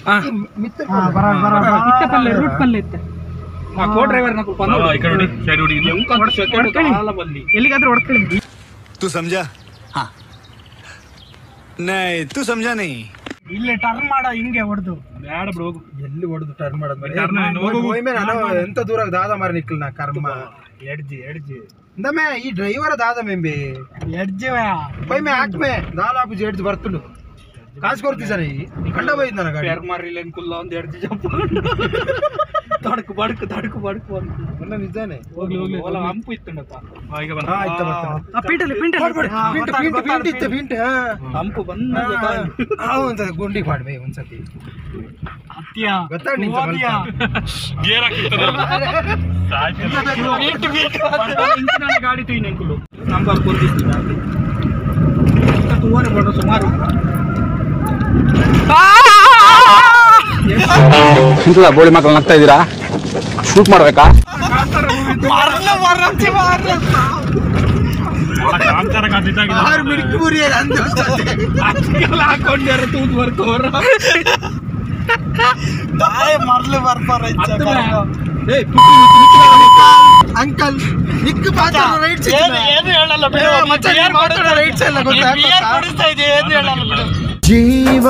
ಪಲ್ಲೆ ರೂಟ್ ಪಲ್ಲೆ ಇತ್ತು ಕೋ ಡ್ರೈವರ್ ಎಲ್ಲಿಗಾದ್ರೂ ಹೊಡ್ಕೊಳ್ಳಿ तू समझा हाँ नहीं तू समझा नहीं ಇಲ್ಲೇ ಟರ್ನ್ ಮಾಡ ಹಿಂಗೆ ಹೊಡೆದು ಬೇಡ ಬ್ರೋ ಎಲ್ಲಿ ಹೊಡೆದು ಟರ್ನ್ ಮಾಡೋದು ಎಂತ ದೂರ ದಾದ ಮಾರಿ ನಿಕ್ಕಲ್ ನಾ ಕರ್ಮ ಎಡ್ಜಿ ಇಂದಮೆ ಈ ಡ್ರೈವರ್ ದಾದ ಮೆಂಬೆ ಎಡ್ಜೆ ಪೈ ಮೇ ಹಾಕ್ಮೆ ದಾಲಾಪು ಎಡ್ಜ್ ಬರ್ತುಂಡು ಕಾಸು ಕೊಡ್ತೀವಿ ಸರ್ ಕಂಡ ಬೈದ್ ನನ್ನ ಗಾಡಿ ಮಾರಿಲ್ಲ ಅನ್ಕುಲ್ಲ ಒಂದ್ ಎಡ್ಜಿ ಜಂಪ್ ತಡಕು ಬಡಕು ಎಲ್ಲ ನಿಜಾನೆ ಹೋಗ್ಲಿ ಓಲ ಹಂಪು ಇತ್ತುಂಡಪ್ಪ ಈಗ ಬಂದ ಆಯ್ತು ಪಿಂಟ್ ಹಂಪು ಬಂದ ಒಂದ್ಸತಿ ಗುಂಡಿ ಮಾಡ್ಬೇ ಒಂದ್ಸತಿ ಗೊತ್ತಾಡಿ ಗೇರ್ ಹಾಕಿರ್ತಾರೆ ಗಾಡಿ ತೂಯಿನ ಅಂಕುಲು ನಂಬರ್ ಕೊಡ್ತಿತ್ತು ತೂವರೆ ಬಡ ಸುಮಾರು ಇಂತದ ಬೋಳಿ ಮಕ್ಕಳು ನಗ್ತಾ ಇದ್ದೀರಾ ಶೂಟ್ ಮಾಡ್ಬೇಕಾ ಹಾಕೊಂಡ್ಯಾರ ತೂತ್ ಬರ್ಕೋರ ಮರ್ಲು ಬರ್ತಾರ ಅಂಕಲ್ ನಿಕ್ ರೈಟ್ ಏನು ಹೇಳಲ್ಲ ರೈಟ್ ಸೈಡ್ ಏನು ಹೇಳಲ್ಲ ಬಿಡು ಜೀವ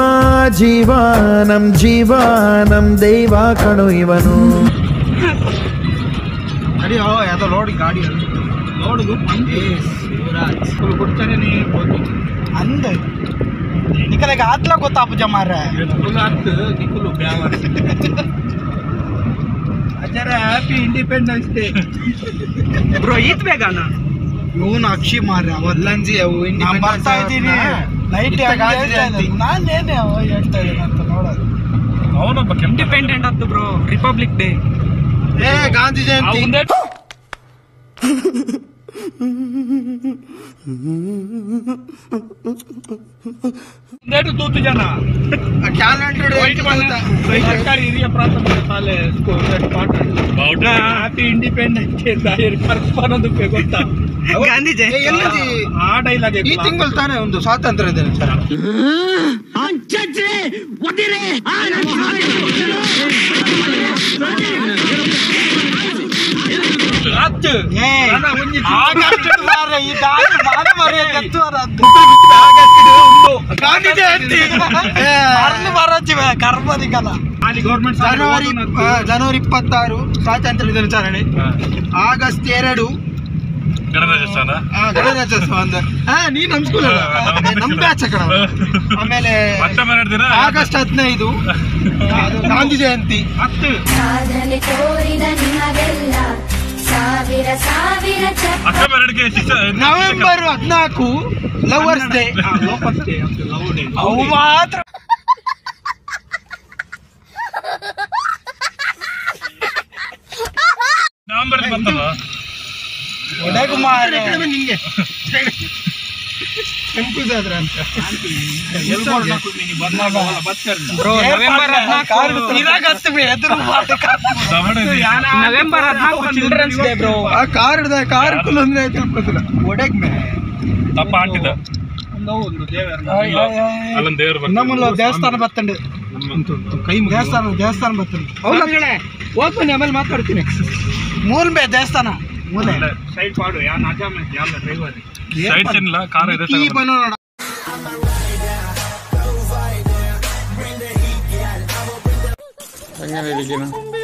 ಜೀವಾನಂ ದೈವ ಕಣು ಇವನು ಅಡಿ ಯಾವ್ದೋ ಲೋಡ್ ಗಾಡಿ ನೋಡುದು ಕೊಡ್ತಾರೆ ನೀ ಅಂದ ನಿಖಲೆಗೆ ಆತ್ಲ ಗೊತ್ತಾಪ ಜಮಾರ ನಿಖುಲು ಅಜ್ಜರ ಹ್ಯಾಪಿ ಇಂಡಿಪೆಂಡೆನ್ಸ್ ಡೇ ಬ್ರೋ ಈತ್ ಬೇಗನ ಇವನು ಅಕ್ಷಿ ಮಾರ ಮೊದ್ಲಂಜಿ ಅವು ನಾನು ಬರ್ತಾ ಇದ್ದೀನಿ ನೈಟ್ ನಾನೇನೇ ಹೇಳ್ತಾ ಇದ್ದೀನಿ ಅಂತ ನೋಡೋದು ಅವನೊಬ್ಬ ಇಂಡಿಪೆಂಡೆಂಟ್ ಅಂತ ಬ್ರೋ ರಿಪಬ್ಲಿಕ್ ಡೇ ಏ ಗಾಂಧಿ ಜಯಂತಿ ಒಂದೇಟು ತೂತು ಜನ ಕ್ಯಾಲೆಂಡರ್ ಸರ್ಕಾರಿ ಹಿರಿಯ ಪ್ರಾಥಮಿಕ ಶಾಲೆ ಪಾಠ ಹ್ಯಾಪಿ ಇಂಡಿಪೆಂಡೆನ್ಸ್ ಡೇ ಕರ್ಸ್ಬರೋದಕ್ಕೆ ಗೊತ್ತಾ ಗಾಂಧಿ ಜಯಂತಿ ಆ ಡೈಲಾಗ್ ಈ ತಿಂಗಳು ತಾನೇ ಒಂದು ಸ್ವಾತಂತ್ರ್ಯ ದಿನ ಸರ್ ಗಾಂಧಿ ಜಯಂತಿ ಕರ್ಮದಿಗಲ್ಲ ಗೌರ್ಮೆಂಟ್ ಜನವರಿ 26 ಸ್ವಾತಂತ್ರ್ಯ ದಿನಾಚರಣೆ ಆಗಸ್ಟ್ 2 ಗಣರಾಜ್ಯೋತ್ಸವ ಅಂತ ನೀನ್ ನಮ್ ಸ್ಕೂಲ್ ನಮ್ ಬ್ಯಾಚ್ ಕಣ ಆಮೇಲೆ ಆಗಸ್ಟ್ 15 ಗಾಂಧಿ ಜಯಂತಿ ಸಾಧನೆ ತೋರಿದ ನಿಮಗೆಲ್ಲ ಸಾವಿರ ನವೆಂಬರ್ 14 ಲವರ್ಸ್ ಡೇ ಅವು ಮಾತ್ರ ನವೆಂಬರ್ ಬರ್ತಲ್ಲ ಒಡೆಗುಮಾರ ನಿಂಗೆ ಕನ್ಫ್ಯೂಸ್ ಆದ್ರ ಅಂತ bro November 14 November 14 childrens day bro ಆ ಕಾರ್ ಕುಲ್ ಅಂದ್ರೆ ತಿಳ್ಕೊತಿಲ್ಲ ಒಡೆಗ್ ಮೇ ತಪ್ಪ ಆಂಟಿದ ಒಂದು ದೇವರು ನಮ್ಮಲ್ಲ ದೇವಸ್ಥಾನ ಬತ್ತಂಡು ಕೈ ದೇವಸ್ಥಾನ ಬತ್ತಂಡು ಅವಲಂಗಡೆ ಹೋಗ್ಬನ್ನಿ ಆಮೇಲೆ ಮಾತಾಡ್ತೀನಿ ಮೂಲ್ಬೆ ದೇವಸ್ಥಾನ ಮೂಲೆ ಸೈಡ್ ಪಾಡು ಯಾ ನಾಜಾ ಮೇ ಯಾಲ ಡ್ರೈವರ್ ಸೈಡ್ ಚೆನ್ನಲ್ಲ ಕಾರ್ ಇದೆ ಈ ಬನ್ನೋಣ ಹೆಂಗೇನಿದ್ದೀನ